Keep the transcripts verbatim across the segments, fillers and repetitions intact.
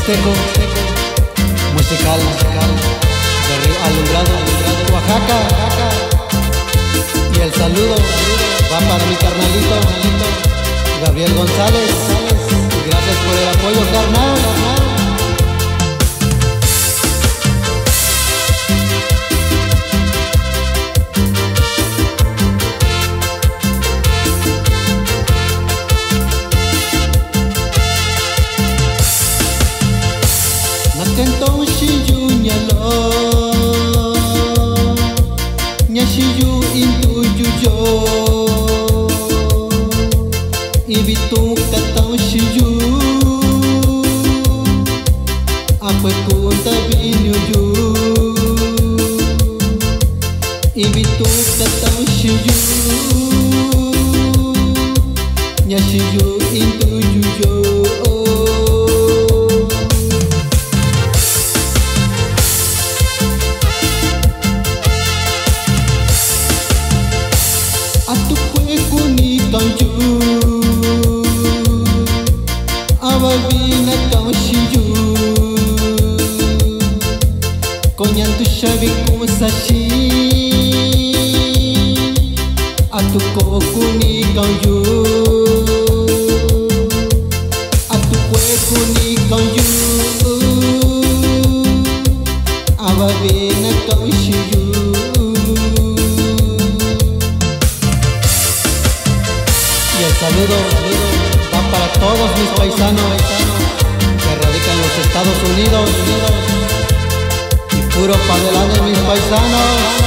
Mixteco musical de Río Alumbrado, Oaxaca. Y el saludo va para mi carnalito Gabriel González. Y gracias por el apoyo, carnal. Nakentong shiyu nyalo nya shiyu intu jujo ibitu katong shiyu apa kunta binyuju ibitu katong shiyu nya shiyu intu jujo. Ababina kau shiyu konyan tu shabi kusashi atu ko kuni kau yu atu kue kuni kau yu ababina kau shiyu. Y el saludo va para todos mis paisanos que radican en los Estados Unidos, y puro pa' delante mis paisanos.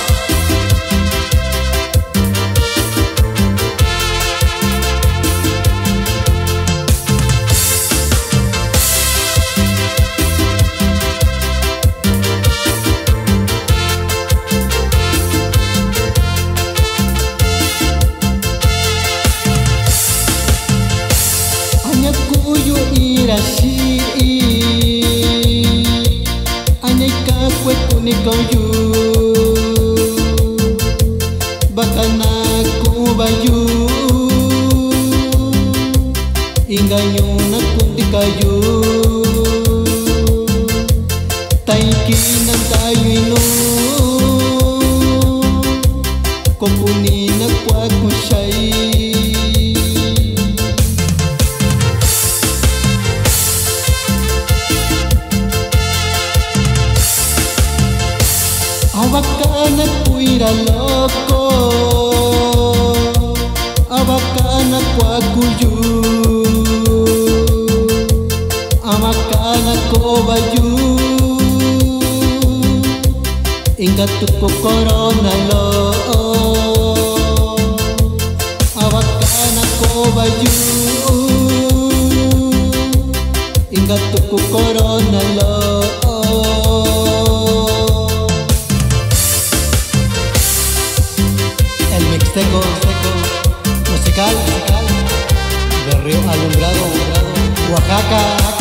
Kuyu irashi anyeka kue kuni kauyu bakana kubayu inganyo na kundi kayu taiki nan tayu ino kokuni na kwa kushai. Abacana cuira loco, abacana cuacuyu, abacana cobayu, inga tuco corona lo, abacana cobayu, inga tuco corona lo. Mixteco musical de Río Alumbrado, Oaxaca.